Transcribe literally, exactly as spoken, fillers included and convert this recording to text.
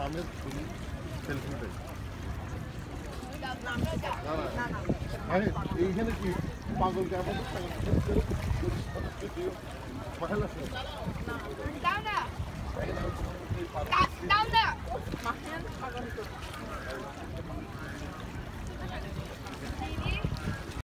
দামের সেলফিটাই এইখানে কি পাগল কেমন Down there.